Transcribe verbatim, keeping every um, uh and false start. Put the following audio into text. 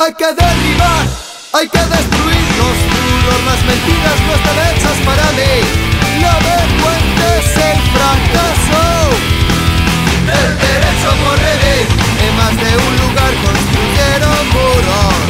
Hay que derribar, hay que destruir los muros, las mentiras no están hechas para mí. La vergüenza es el fracaso, el derecho por revivir. En más de un lugar construyeron muros.